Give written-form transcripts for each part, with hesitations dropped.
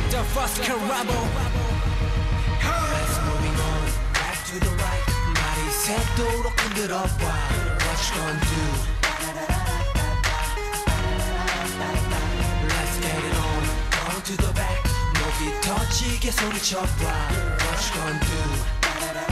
The first carabo. Let's moving on back to the right. 말이 새도록 흔들어봐. What you gonna do? Let's get it on. On to the back. 목이 터지게 소리쳐봐. What you gonna do?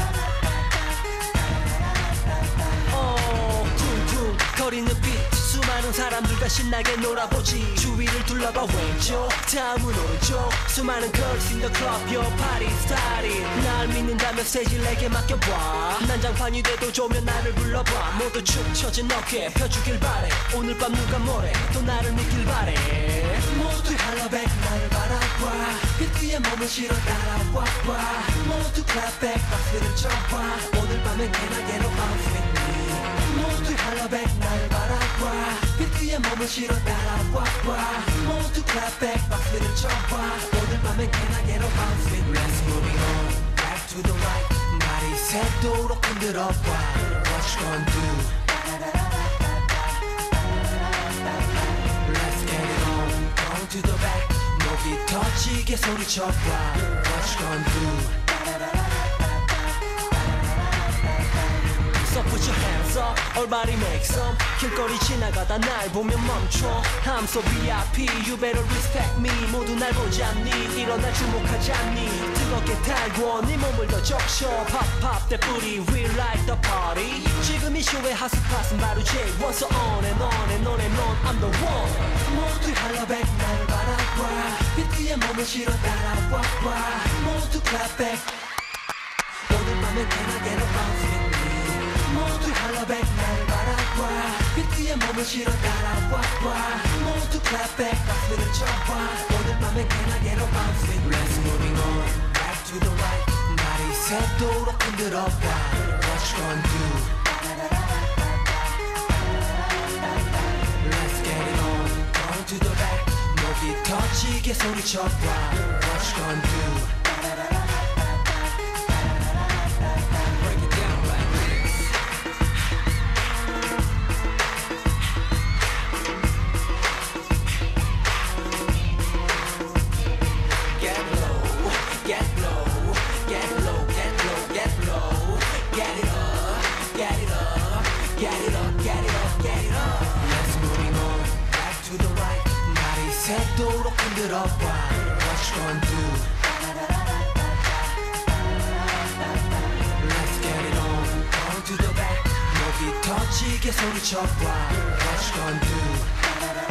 쿵쿵 거리는 빛 수많은 사람들과 신나게 놀아보지. 주위를 둘러봐 왼쪽 다음은 오른쪽. 수많은 girls in the club your party starting. 날 믿는다면 스테이지 내게 맡겨봐. 난장판이 돼도 좋으면 나를 불러봐. 모두 축 처진 어깨 펴주길 바래. 오늘 밤 누가 뭐래 또 나를 믿길 바래. 모두 헬로백 나를 바라봐. 빛 위에 몸을 실어 따라와. 모두 clap back 박수를 쳐봐. 오늘 밤엔 can I get a bounce with me. 모두 헬로백 나를 바라봐. 빛 위에 몸을 실어 따라와. 모두 clap back 박수를 쳐봐. 오늘 밤엔 can I get a bounce with me. Let's moving on back to the right. 날이 새도록 흔들어봐. What you gonna do? Let's get it on. On to the back. 목이 터지게 소리쳐봐. What you gonna do? So put your hands up, everybody make some. 길거리 지나가다 날 보면 멈춰. I'm so VIP, you better respect me. 모두 날 보지 않니? 일어나 주목하지 않니? 뜨겁게 달궈 네 몸을 더 적셔. Pop pop that booty, we like the party. 지금 이 쇼의 핫스팟은 바로 Jae Won. So on and on and on and on, I'm the one. 모두 헬로백 나를 바라봐. 빛 위에 몸을 실어 따라와. 모두 clap back. 오늘 밤엔 can I get a bounce with me. 모두 헬로백 나를 바라봐. 빛 위에 몸을 실어 따라와. 모두 clap back 박수를 쳐봐. 오늘 밤엔 can I get a bounce with me. Let's moving on back to the right. 날이 새도록 흔들어봐. What you gonna do? Let's get it on. On to the back. 목이 터지게 소리쳐봐. What you gonna do? Break it down like this. Get low, get low, get low, get low, get low. Get it up, get it up, get it up, get it up, get it up. Let's moving on back to the right. 날이 새도록 흔들어봐. What you gonna do? Let's get it on. On to the back. 목이 터지게 소리쳐봐. What you gonna do?